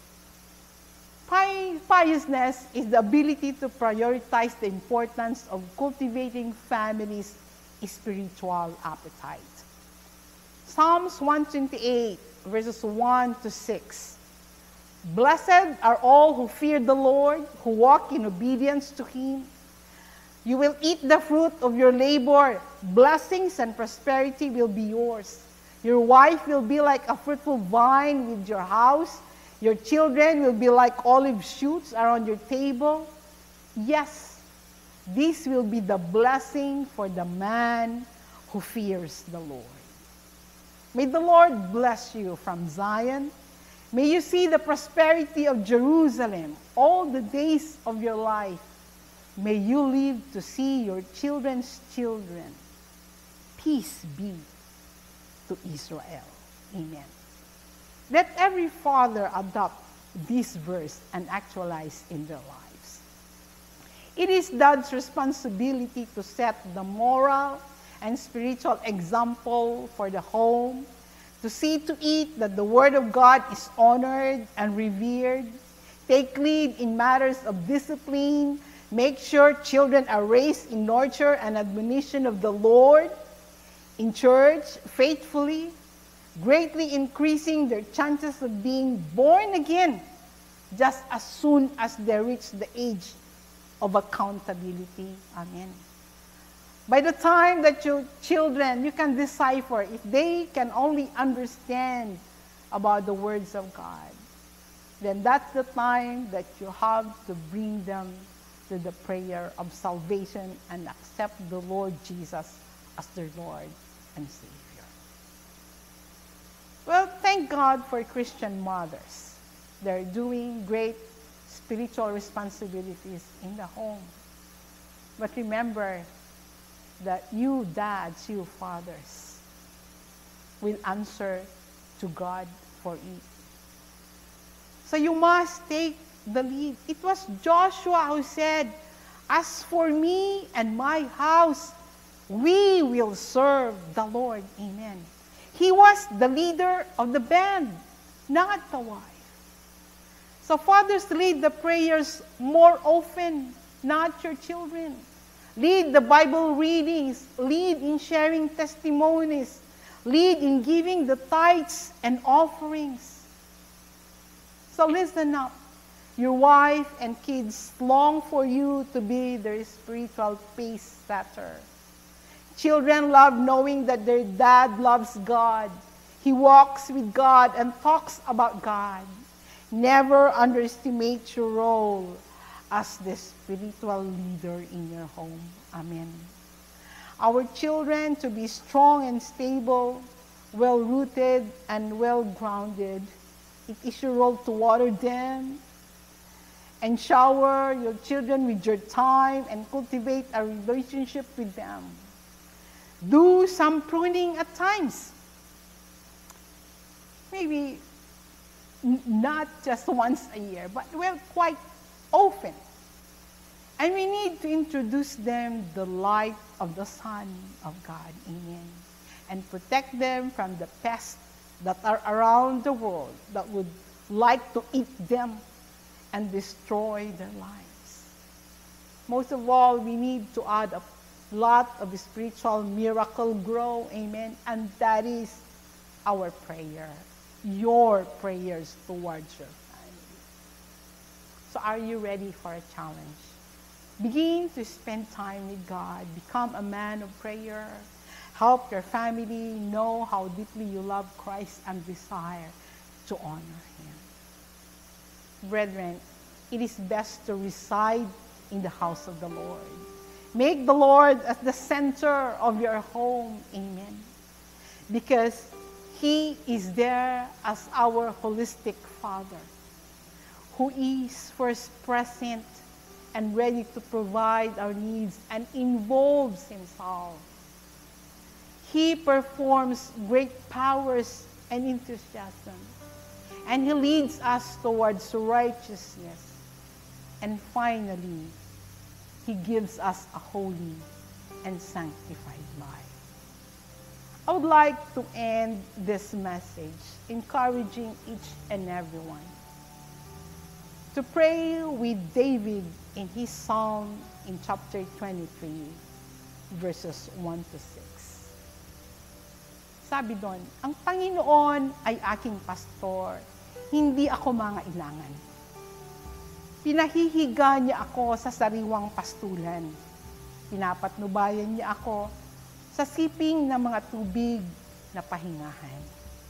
Pi- piousness is the ability to prioritize the importance of cultivating families' spiritual appetite. Psalms one twenty-eight, verses one to six. Blessed are all who fear the Lord, who walk in obedience to Him. You will eat the fruit of your labor. Blessings and prosperity will be yours. Your wife will be like a fruitful vine with your house. Your children will be like olive shoots around your table. Yes, this will be the blessing for the man who fears the Lord. May the Lord bless you from Zion. May you see the prosperity of Jerusalem all the days of your life. May you live to see your children's children. Peace be to Israel. Amen. Let every father adopt this verse and actualize in their lives. It is Dad's responsibility to set the moral and spiritual example for the home, to see to it that the Word of God is honored and revered, take lead in matters of discipline, make sure children are raised in nurture and admonition of the Lord, in church, faithfully, greatly increasing their chances of being born again just as soon as they reach the age of accountability. Amen. By the time that your children, you can decipher, if they can only understand about the words of God, then that's the time that you have to bring them to the prayer of salvation and accept the Lord Jesus as their Lord and Savior. Well, thank God for Christian mothers. They're doing great spiritual responsibilities in the home. But remember that you dads, you fathers, will answer to God for it. So you must take the lead. It was Joshua who said, "As for me and my house, we will serve the Lord." Amen. He was the leader of the band, not the wife. So fathers, lead the prayers more often, not your children. Lead the Bible readings. Lead in sharing testimonies. lead in giving the tithes and offerings. So listen up. Your wife and kids long for you to be their spiritual pace setter. Children love knowing that their dad loves God. He walks with God and talks about God. Never underestimate your role as the spiritual leader in your home. Amen. Our children to be strong and stable, well-rooted and well-grounded. It is your role to water them and shower your children with your time and cultivate a relationship with them. Do some pruning at times. Maybe n- not just once a year, but well, quite often. And we need to introduce them the light of the Son of God. Amen. And protect them from the pests that are around the world that would like to eat them and destroy their lives. Most of all, we need to add a lot of spiritual miracle grow. Amen. And that is our prayer. Your prayers towards your family. So are you ready for a challenge? Begin to spend time with God. Become a man of prayer. Help your family know how deeply you love Christ and desire to honor Him. Brethren, it is best to reside in the house of the Lord. Make the Lord as the center of your home. Amen. Because He is there as our holistic Father, who is first present and ready to provide our needs and involves Himself. He performs great powers and enthusiasm, and He leads us towards righteousness. And finally, He gives us a holy and sanctified life. I would like to end this message encouraging each and everyone to pray with David in his Psalm in chapter twenty-three, verses one to six. Sabi doon, ang Panginoon ay aking pastor, hindi ako mangailangan. Pinahihiga niya ako sa sariwang pastulan. Pinapatnubayan niya ako sa siping ng mga tubig na pahingahan.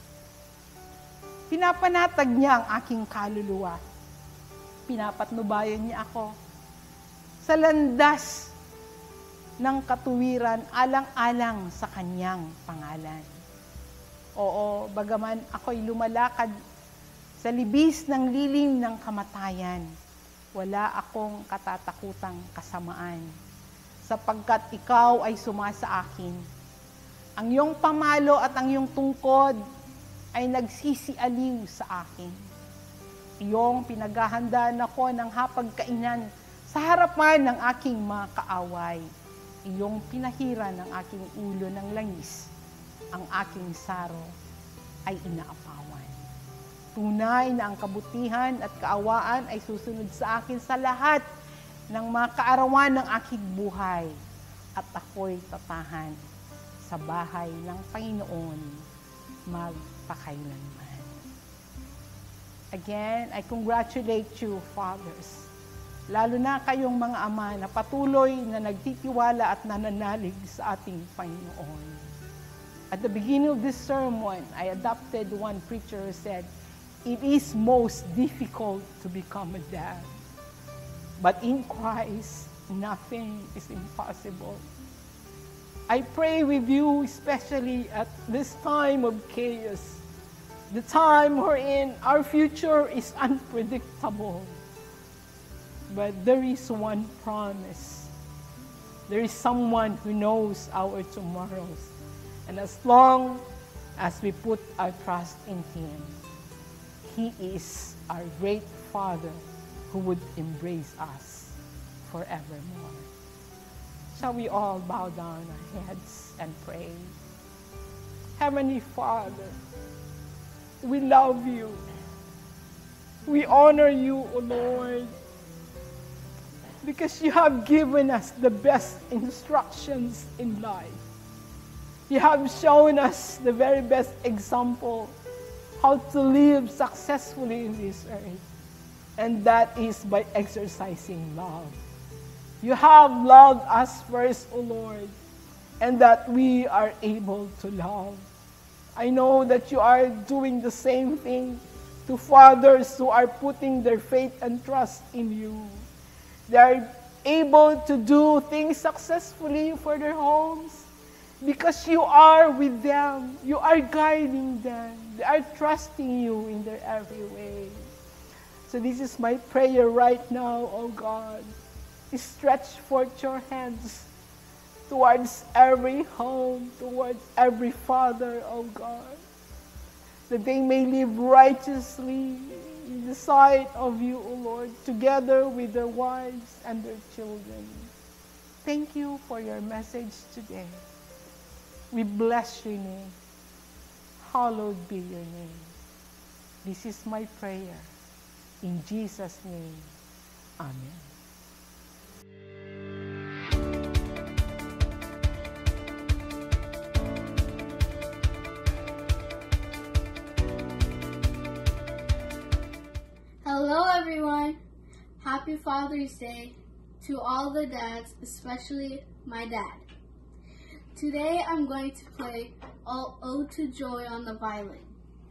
Pinapanatag niya ang aking kaluluwa. Pinapatnubayan niya ako sa landas ng katuwiran alang-alang sa kanyang pangalan. Oo, bagaman ako'y lumalakad sa libis ng lilim ng kamatayan, wala akong katatakutang kasamaan, sapagkat ikaw ay sumasa akin. Ang iyong pamalo at ang iyong tungkod ay nagsisialiw sa akin. Iyong pinaghahandaan ako ng hapagkainan sa harapan ng aking mga kaaway. Iyong pinahiran ng aking ulo ng langis. Ang aking saro ay inaapawan. Tunay na ang kabutihan at kaawaan ay susunod sa akin sa lahat ng mga kaarawan ng aking buhay. At ako'y tatahan sa bahay ng Panginoon magpakailanman. Again, I congratulate you, fathers. Lalo na kayong mga ama na patuloy na nagtitiwala at nananalig sa ating Panginoon. At the beginning of this sermon, I adopted one preacher who said, it is most difficult to become a dad. But in Christ, nothing is impossible. I pray with you, especially at this time of chaos, the time wherein our future is unpredictable. But there is one promise. There is someone who knows our tomorrows. And as long as we put our trust in Him, He is our great Father who would embrace us forevermore. Shall we all bow down our heads and pray? Heavenly Father, we love you. We honor you, O Lord, because you have given us the best instructions in life. You have shown us the very best example how to live successfully in this earth. And that is by exercising love. You have loved us first, O Lord, and that we are able to love. I know that you are doing the same thing to fathers who are putting their faith and trust in you. They are able to do things successfully for their homes because you are with them. You are guiding them. They are trusting you in their every way. So this is my prayer right now, O God. Stretch forth your hands towards every home, towards every father, O God, that they may live righteously in the sight of you, O Lord, together with their wives and their children. Thank you for your message today. We bless your name. Hallowed be your name. This is my prayer. In Jesus' name, amen. Hello everyone! Happy Father's Day to all the dads, especially my dad. Today I'm going to play Ode to Joy on the violin.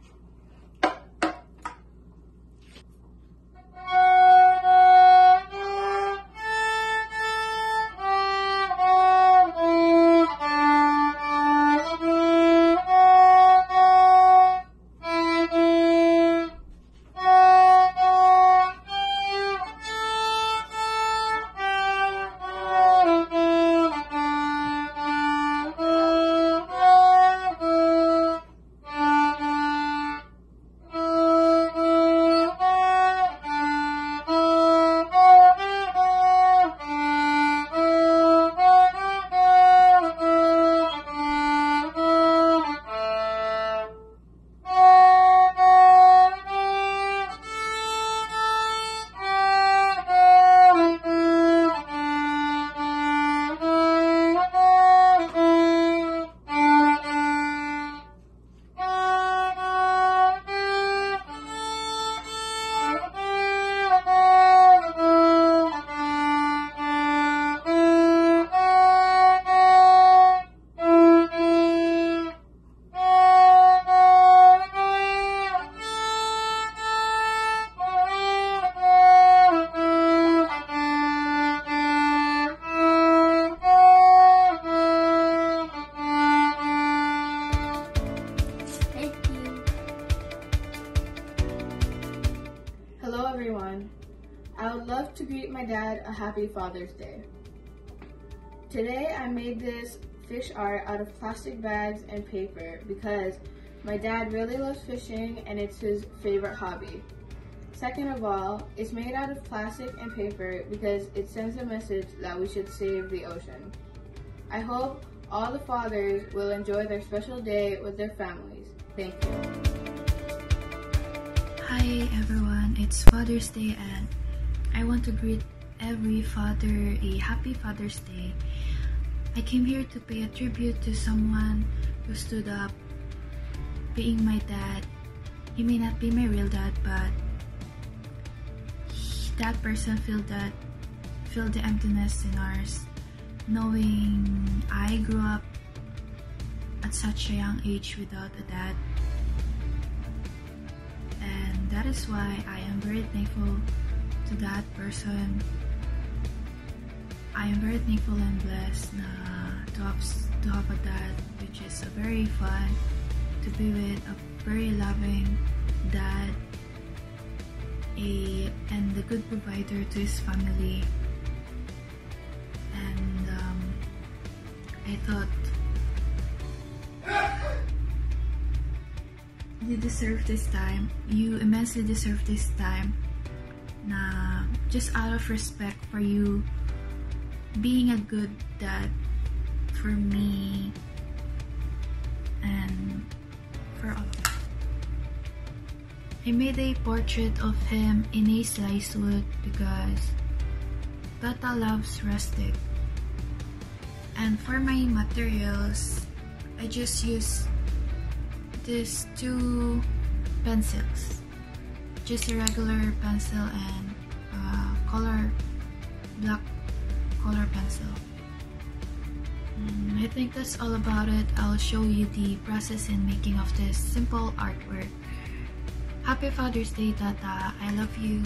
I would love to greet my dad a happy Father's Day. Today I made this fish art out of plastic bags and paper because my dad really loves fishing and it's his favorite hobby. Second of all, it's made out of plastic and paper because it sends a message that we should save the ocean. I hope all the fathers will enjoy their special day with their families. Thank you. Hi everyone, it's Father's Day and I want to greet every father a happy Father's Day. I came here to pay a tribute to someone who stood up, being my dad. He may not be my real dad, but he, that person filled that filled the emptiness in ours, knowing I grew up at such a young age without a dad. And that is why I am very thankful to that person. I am very thankful and blessed na to have, to have a dad, which is a very fun to be with, a very loving dad, a and a good provider to his family. And um, I thought you deserve this time. You immensely deserve this time. Na just out of respect for you being a good dad for me and for all. I made a portrait of him in a slice wood because Tata loves rustic. And for my materials, I just use these two pencils, just a regular pencil and uh, color black color pencil. Mm, I think that's all about it. I'll show you the process in making of this simple artwork. Happy Father's Day, Tata. I love you.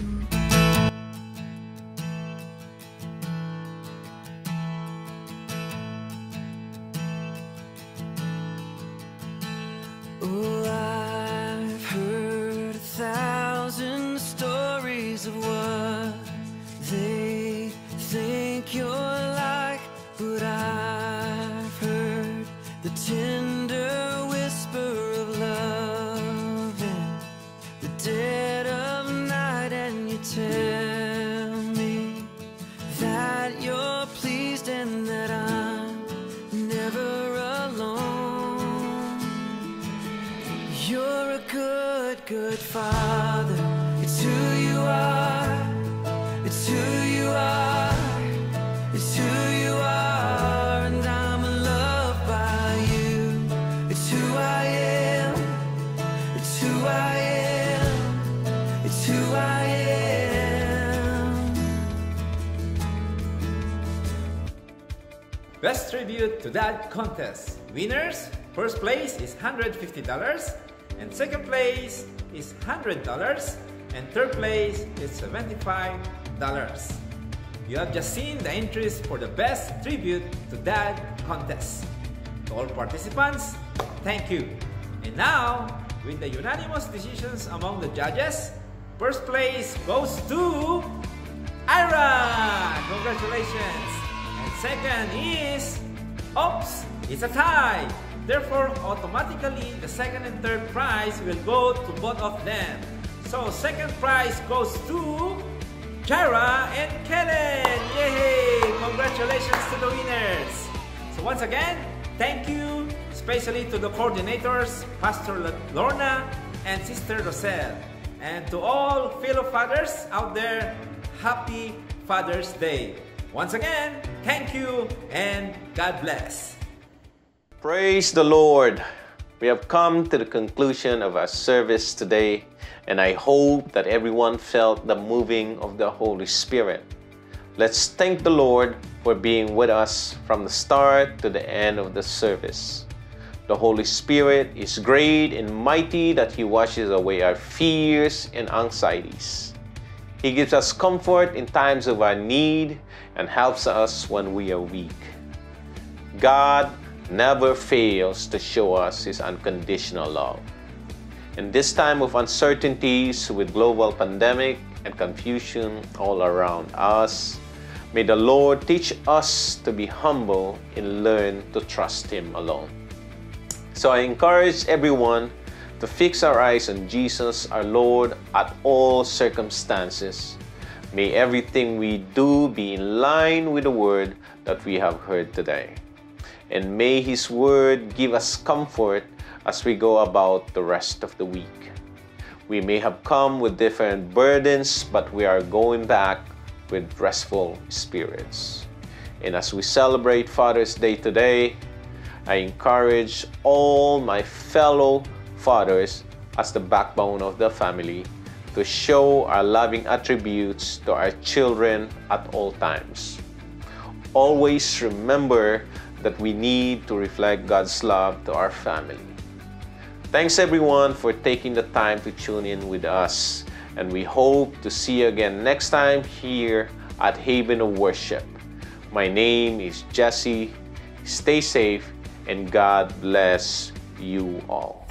Oh, I've heard a thousand stories of what they think you're like, but I've heard the tender whisper of love in the dead of night, and you tell me that you're pleased and that I'm never alone. You're a good, good father. It's who you are. It's who you are. It's who you are. And I'm loved by you. It's who I am. It's who I am. It's who I am. Best Tribute to Dad contest. Winners, first place is one hundred fifty dollars, and second place is one hundred dollars, and third place is seventy-five dollars. You have just seen the entries for the Best Tribute to Dad contest. To all participants, thank you. And now, with the unanimous decisions among the judges, first place goes to Ira! Congratulations! And second is, oops, it's a tie. Therefore, automatically, the second and third prize will go to both of them. So, second prize goes to Jaira and Kellen! Yay! Congratulations to the winners! So once again, thank you, especially to the coordinators, Pastor Lorna and Sister Roselle. And to all fellow fathers out there, Happy Father's Day! Once again, thank you and God bless! Praise the Lord! We have come to the conclusion of our service today, and I hope that everyone felt the moving of the Holy Spirit. Let's thank the Lord for being with us from the start to the end of the service. The Holy Spirit is great and mighty that He washes away our fears and anxieties. He gives us comfort in times of our need and helps us when we are weak. God never fails to show us His unconditional love. In this time of uncertainties with global pandemic and confusion all around us, may the Lord teach us to be humble and learn to trust Him alone. So I encourage everyone to fix our eyes on Jesus, our Lord, at all circumstances. May everything we do be in line with the word that we have heard today. And may His word give us comfort as we go about the rest of the week. We may have come with different burdens, but we are going back with restful spirits. And as we celebrate Father's Day today, I encourage all my fellow fathers as the backbone of the family to show our loving attributes to our children at all times. Always remember that we need to reflect God's love to our family. Thanks everyone for taking the time to tune in with us, and we hope to see you again next time here at Haven of Worship. My name is Jesse. Stay safe and God bless you all.